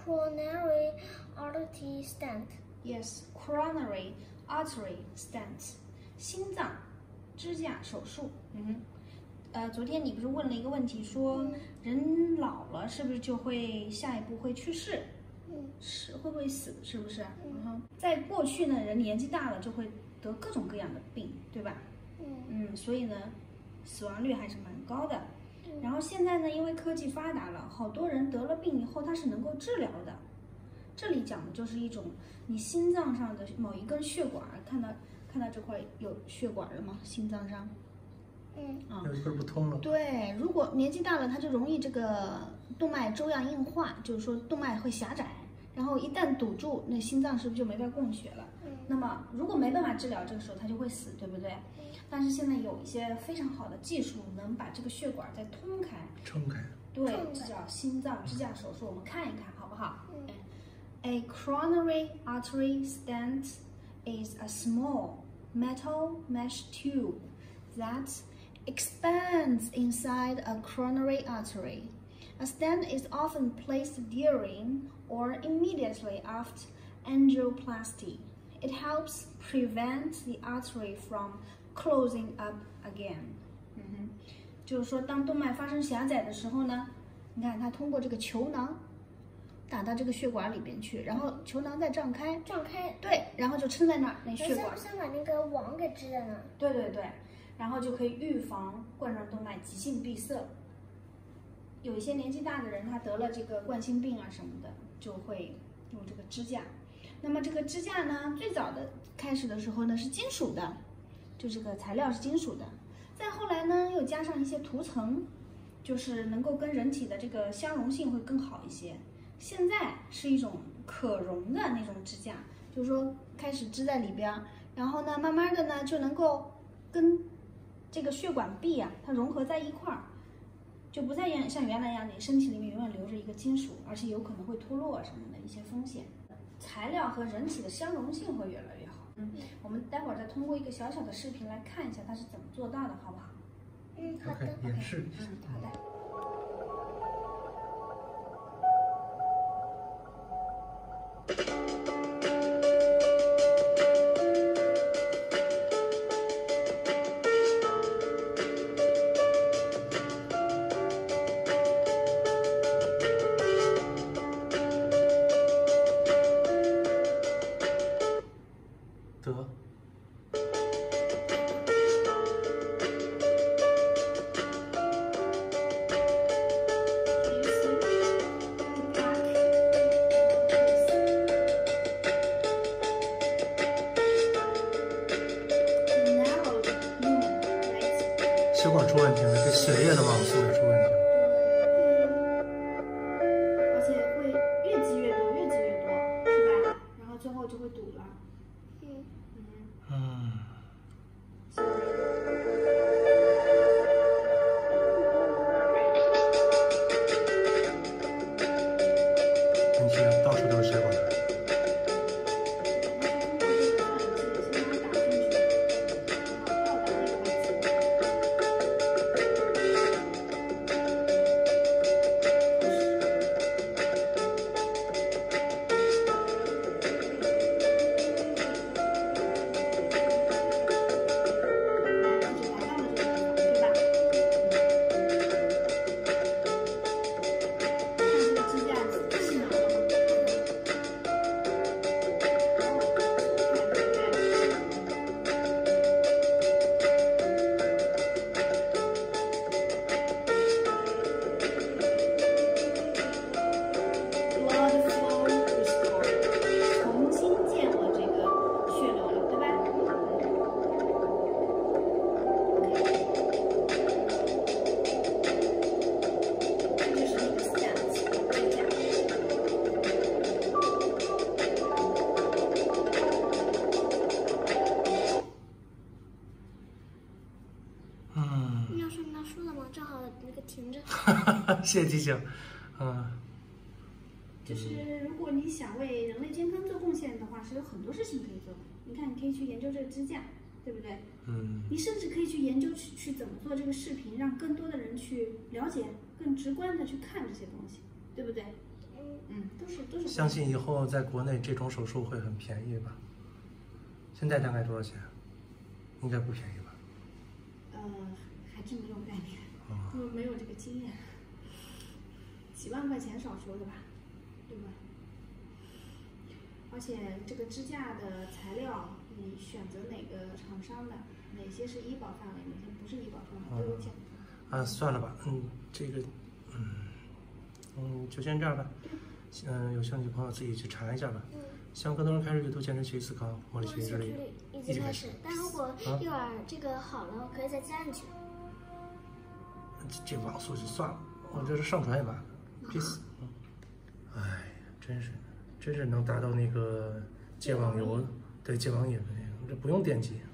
coronary artery stent. Yes, coronary artery stent， 心脏支架手术。昨天你不是问了一个问题，说人老了是不是就会下一步会去世？是会不会死？是不是？在过去呢，人年纪大了就会得各种各样的病，对吧？所以呢，死亡率还是蛮高的。然后现在呢，因为科技发达了，好多人得了病以后，它是能够治疗的。这里讲的就是一种你心脏上的某一根血管，看到这块有血管了吗？心脏上。 有一根不通了。 对，如果年纪大了，它就容易这个动脉粥样硬化，就是说动脉会狭窄，然后一旦堵住，那心脏是不是就没法供血了？那么如果没办法治疗，这个时候它就会死，对不对？但是现在有一些非常好的技术，能把这个血管再通开、 撑开。 对，这叫心脏支架手术。我们看一看好不好？A coronary artery stent is a small metal mesh tube that expands inside a coronary artery. A stent is often placed during or immediately after angioplasty. It helps prevent the artery from closing up again. 就是说，当动脉发生狭窄的时候呢，你看它通过这个球囊打到这个血管里边去，然后球囊再胀开，对，然后就撑在那儿，那血管。 像把那个网给支在那儿。对。 然后就可以预防冠状动脉急性闭塞。有一些年纪大的人，他得了这个冠心病啊什么的，就会用这个支架。那么这个支架呢，最早的开始的时候呢是金属的，就这个材料是金属的。再后来呢，又加上一些涂层，就是能够跟人体的这个相容性会更好一些。现在是一种可溶的那种支架，就是说开始支在里边，然后呢，慢慢的呢就能够跟这个血管壁啊，它融合在一块儿，就不再像原来一样，你身体里面永远留着一个金属，而且有可能会脱落什么的一些风险。材料和人体的相容性会越来越好。我们待会儿再通过一个小小的视频来看一下它是怎么做到的，好不好？ 好的。 演示。 好的。 得。血管出问题了，这血液的网速出问题了。 而且会越积越多，是吧？然后最后就会堵了。 很奇，到处都是血管。谢谢提醒。 就是如果你想为人类健康做贡献的话，是有很多事情可以做的。你看，你可以去研究这个支架，对不对？你甚至可以去研究去怎么做这个视频，让更多的人去了解，更直观的去看这些东西，对不对？都是都是。 相信以后在国内这种手术会很便宜吧？现在大概多少钱？应该不便宜吧？ 还真没有概念，因为没有这个经验。几万块钱少说的吧，对吧？而且这个支架的材料，你选择哪个厂商的，哪些是医保范围，哪些不是医保范围，都有讲究。 算了吧，这个，就先这样吧。有兴趣的朋友自己去查一下吧。希望更多人开始阅读健身学习思考模拟学习之类已经开始，但如果一会儿这个好了，可以再加进去。 这网速就算了，我这是上传也罢了，别死。哎，真是能达到那个戒网瘾的那个，这不用电击。